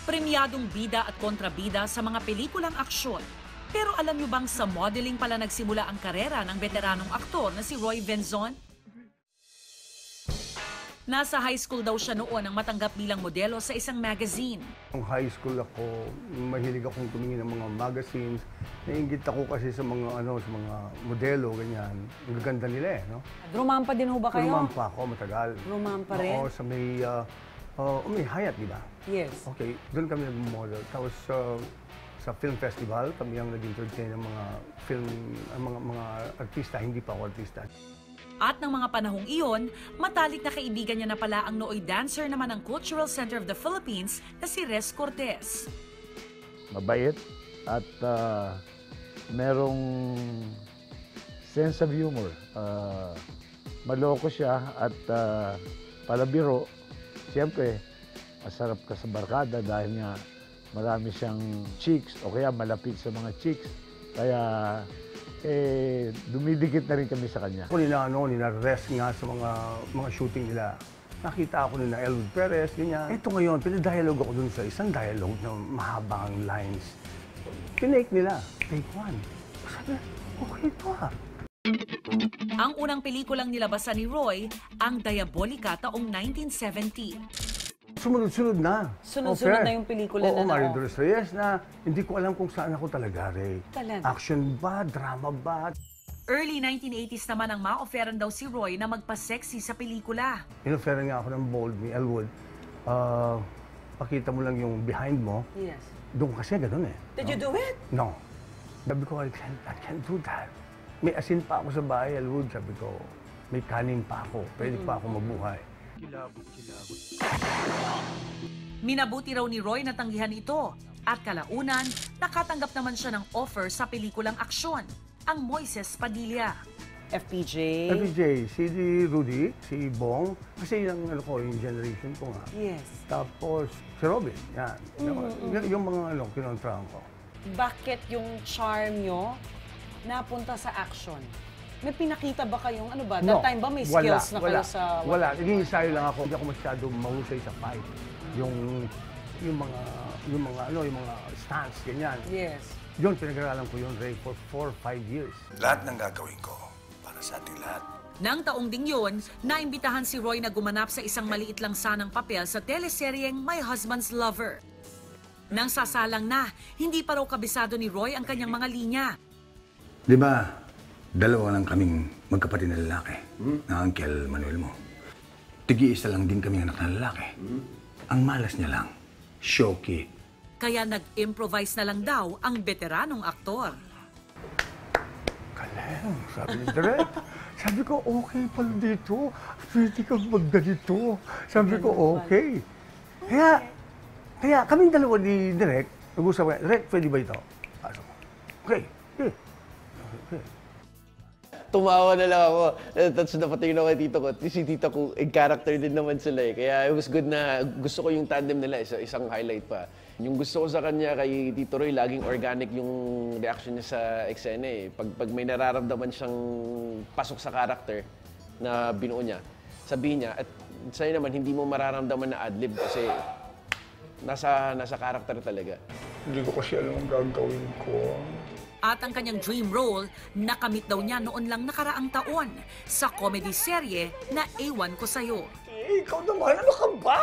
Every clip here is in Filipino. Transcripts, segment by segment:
Premyadong bida at kontrabida sa mga pelikulang aksyon. Pero alam niyo bang sa modeling pala nagsimula ang karera ng veteranong aktor na si Roy Venzon? Nasa high school daw siya noon nang matanggap bilang modelo sa isang magazine. Nung high school ako, mahilig akong tumingin ng mga magazines. Naiinggit ako kasi sa mga sa mga modelo, ganyan. Ang gaganda nila no? Rumampa din ho ba kayo? Rumampa ako, matagal. Rumampa rin? Oo, sa may Hyatt, di ba? Yes. Okay, doon kami nag-model. Tapos sa film festival, kami ang nag-entertain ng mga film, mga artista, hindi pa ako artista. At ng mga panahong iyon, matalik na kaibigan niya na pala ang nooy dancer naman ng Cultural Center of the Philippines na si Rez Cortez. Mabait at merong sense of humor. Maloko siya at palabiro. Siyempre, masarap ka sa barkada dahil nga marami siyang chicks o kaya malapit sa mga chicks. Kaya dumidikit na rin kami sa kanya. Ako nina-rest nga sa mga shooting nila. Nakita ako nila Elwood Perez, ganyan. Ito ngayon, pinadialogue ako dun sa isang dialogue na mahabang lines. Pinake nila, take one. Sabi, okay ito Ang unang pelikulang nilabasan ni Roy, ang Diabolica taong 1970. Sumunod-sunod na. Sunod-sunod na yung pelikula na Mario Dolores Reyes na hindi ko alam kung saan ako talaga, Ray. Talaga? Action ba? Drama ba? Early 1980s naman ang ma-offeran daw si Roy na magpa-sexy sa pelikula. Inofferan nga ako ng bold ni Elwood. Pakita mo lang yung behind mo. Yes. Doon kasi gano'n eh. Did you do it? No. Sabi ko, I can't do that. May asin pa ako sa bahay, Elwood. Sabi ko, may kanin pa ako. Pwede pa ako mabuhay. Minabuti raw ni Roy na tanggihan ito. At kalaunan, nakatanggap naman siya ng offer sa pelikulang aksyon, ang Moises Padilla. FPJ? FPJ, si Rudy, si Bong, kasi yung generation ko nga. Yes. Tapos si Robin, yan. Yung mga kinontrahan ko. Bakit yung charm nyo napunta sa action? May pinakita ba kayong That time ba may skills na kayo sa... Wala. Nag-iinsayo lang ako. Hindi ako masyado mahusay sa fight. Yung mga stance, ganyan. Yes. Yun, pinag-aralan ko yun, Ray, for 4 or 5 years. Lahat ng gagawin ko para sa ating lahat. Nang taong ding yun, naimbitahan si Roy na gumanap sa isang maliit lang sanang papel sa teleseryeng My Husband's Lover. Nang sasalang na, hindi pa raw kabisado ni Roy ang kanyang mga linya. Di ba, dalawa lang kaming magkapatid na lalaki, na Uncle Manuel mo. Tigi-isa lang din kami anak na lalaki. Ang malas niya lang, Shoki. Kaya nag-improvise na lang daw ang veteranong aktor. Kaleng, sabi ni Direk. Sabi ko, okay pala dito. Pwede kang magganito. Sabi ko, okay. Kaya kaming dalawa ni Direk, nag-usap kaya, Direk, pwede ba ito? Okay. Tumawa na lang ako. Tapos napatingin ako kay tito ko. Si tito ko, character din naman sila eh. Kaya it was good na gusto ko yung tandem nila. Isang highlight pa. Yung gusto ko sa kanya kay Tito Roy, laging organic yung reaction niya sa eksena eh. Pag may nararamdaman siyang pasok sa character na binuo niya, sabihin niya. At sa'yo naman, hindi mo mararamdaman na adlib kasi nasa character talaga. Hindi ko kasi alam ang gagawin ko. At ang kanyang dream role, nakamit daw niya noon lang nakaraang taon sa comedy serye na Ewan Ko Sa'yo. Ikaw naman, ano ka ba?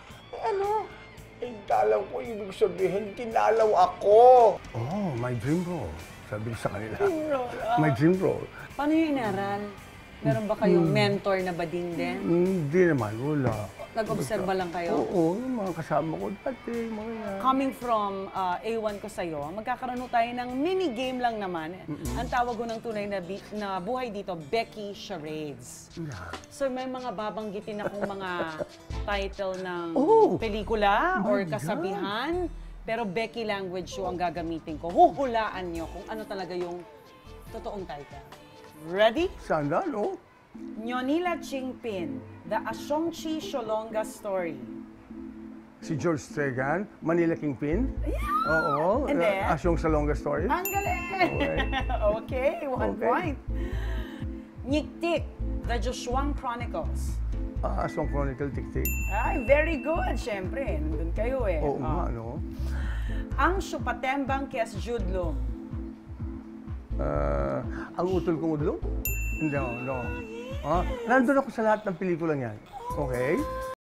Dalaw ko, ibig sabihin, tinalaw ako. Oh, my dream role. Sabi ko sa kanila. My dream role. Paano yung inaral? Meron ba kayong mentor na bading din? Hindi naman, wala. Nag-obserba lang kayo? Oo, yung mga kasama ko dati, mga... Coming from A1 ko sa'yo, magkakaroon tayo ng mini-game lang naman. Ang tawag ko ng tunay na buhay dito, Becky Charades. Yeah. So may mga babanggitin akong mga title ng pelikula or kasabihan, pero Becky language yung ang gagamitin ko. Huhulaan nyo kung ano talaga yung totoong title. Ready? Sana, no? Nyonila Chingpin, The Asyongchi Sholonga Story. Si George Stregan, Manila Kingpin. Yeah. Oo. And then? Asyong Salonga Story. Ang galing! Okay, 1 point. Nyiktik, The Joshuang Chronicles. Aswang Chronicle, Tiktik. Ay, very good. Siyempre, nandun kayo eh. Oo nga, no? Ang Supatembang Kes Judlo. Ang utol kong udlo? Hindi, no. Nandun ako sa lahat ng pelikula niyan. Okay?